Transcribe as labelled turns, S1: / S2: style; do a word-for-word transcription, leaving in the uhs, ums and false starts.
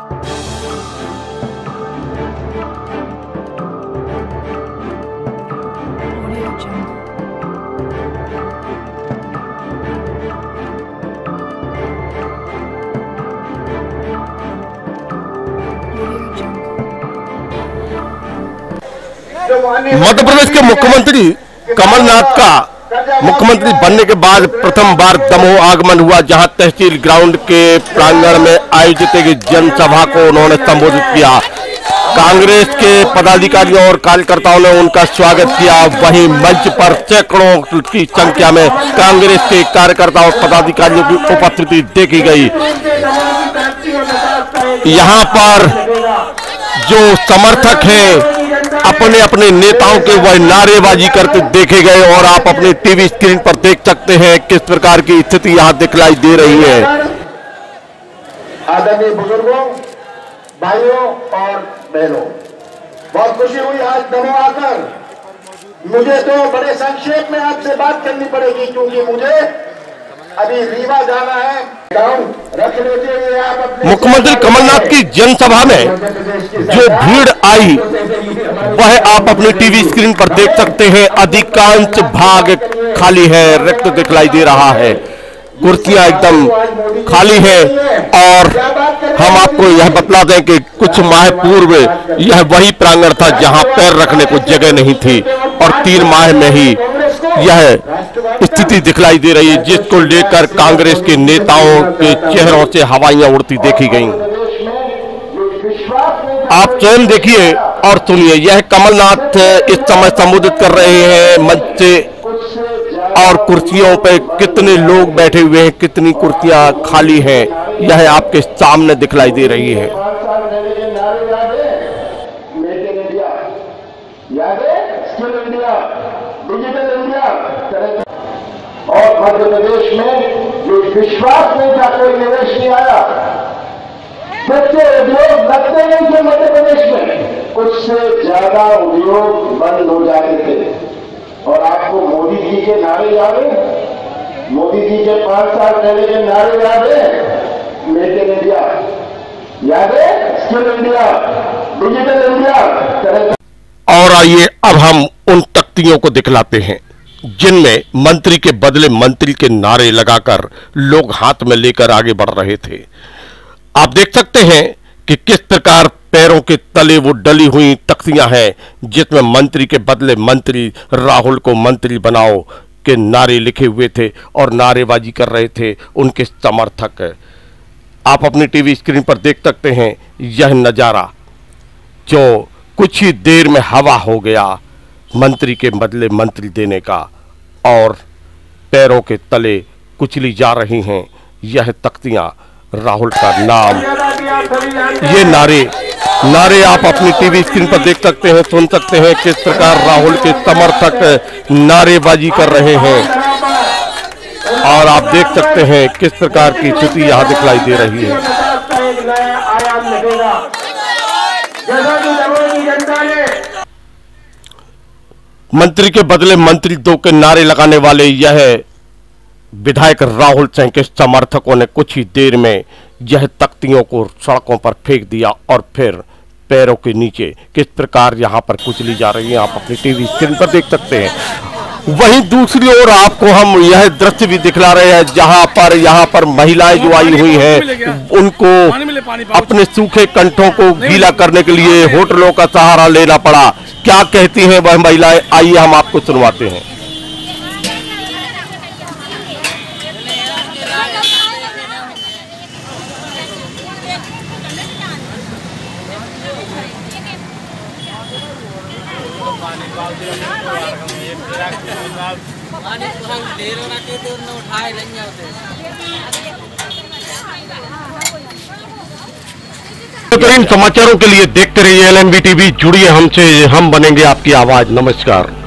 S1: मध्य प्रदेश के मुख्यमंत्री कमलनाथ का मुख्यमंत्री बनने के बाद प्रथम बार दमोह आगमन हुआ, जहां तहसील ग्राउंड के प्रांगण में आयोजित एक जनसभा को उन्होंने संबोधित किया। कांग्रेस के पदाधिकारियों और कार्यकर्ताओं ने उनका स्वागत किया। वहीं मंच पर सैकड़ों की संख्या में कांग्रेस के कार्यकर्ताओं और पदाधिकारियों की उपस्थिति देखी गई। यहां पर जो समर्थक हैं अपने अपने नेताओं के वह नारेबाजी करते देखे गए और आप अपने टीवी स्क्रीन पर देख सकते हैं किस प्रकार की स्थिति यहां दिखलाई दे रही है।
S2: आदरणीय बुजुर्गों, भाइयों और बहनों, बहुत खुशी हुई आज दमोह आकर। मुझे तो बड़े संक्षेप में आपसे बात करनी पड़ेगी क्योंकि मुझे अभी रीवा जाना है। रख लीजिए आप अपने।
S1: मुख्यमंत्री कमलनाथ की जनसभा में जो भीड़ आई वह आप अपने टीवी स्क्रीन पर देख सकते हैं। अधिकांश भाग खाली है, रिक्त दिखलाई दे रहा है, कुर्सियां एकदम खाली है। और हम आपको यह बतला दें कि कुछ माह पूर्व यह वही प्रांगण था जहां पैर रखने को जगह नहीं थी और तीन माह में ही यह स्थिति दिखलाई दे रही है, जिसको लेकर कांग्रेस के नेताओं के चेहरों से हवाइयां उड़ती देखी गईं। आप स्वयं देखिए और सुनिए। यह कमलनाथ इस समय संबोधित कर रहे हैं मंच से, और कुर्सियों पे कितने लोग बैठे हुए हैं, कितनी कुर्सियां खाली हैं, यह आपके सामने दिखलाई दे रही है।
S2: और मध्य प्रदेश में जो विश्वास नहीं था, कोई निवेश नहीं आया, बच्चे उद्योग लगते नहीं थे मध्य प्रदेश में, कुछ से ज्यादा उद्योग बंद हो जाते थे। और आपको मोदी जी के नारे याद है, मोदी जी के पांच साल पहले के नारे याद है, मेक इन इंडिया याद है, स्किल इंडिया, डिजिटल इंडिया।
S1: और आइए अब हम उन तख्तियों को दिखलाते हैं जिनमें मंत्री के बदले मंत्री के नारे लगाकर लोग हाथ में लेकर आगे बढ़ रहे थे। आप देख सकते हैं कि किस प्रकार पैरों के तले वो डली हुई तख्तियां हैं जिसमें मंत्री के बदले मंत्री, राहुल को मंत्री बनाओ के नारे लिखे हुए थे और नारेबाजी कर रहे थे उनके समर्थक। आप अपनी टीवी स्क्रीन पर देख सकते हैं यह नजारा, जो कुछ ही देर में हवा हो गया मंत्री के बदले मंत्री देने का, और पैरों के तले कुचली जा रही हैं यह तख्तियां। राहुल का नाम, ये नारे नारे आप अपनी टीवी स्क्रीन पर देख सकते हैं, सुन सकते हैं किस प्रकार राहुल के समर्थक नारेबाजी कर रहे हैं। और आप देख सकते हैं किस प्रकार की स्थिति यहां दिखलाई दे रही है। मंत्री के बदले मंत्री दो के नारे लगाने वाले यह विधायक राहुल सिंह के समर्थकों ने कुछ ही देर में यह तख्तियों को सड़कों पर फेंक दिया और फिर पैरों के नीचे किस प्रकार यहां पर कुचली जा रही है आप अपनी टीवी स्क्रीन पर देख सकते हैं। वहीं दूसरी ओर आपको हम यह दृश्य भी दिखला रहे हैं जहां पर यहां पर महिलाएं जो आई हुई हैं उनको अपने सूखे कंठों को गीला करने के लिए होटलों का सहारा लेना पड़ा। क्या कहती हैं वह महिलाएं, आइए हम आपको सुनवाते हैं। बेहतरीन समाचारों के लिए देखते रहिए एल एन बी टीवी। जुड़िए हमसे, हम बनेंगे आपकी आवाज। नमस्कार।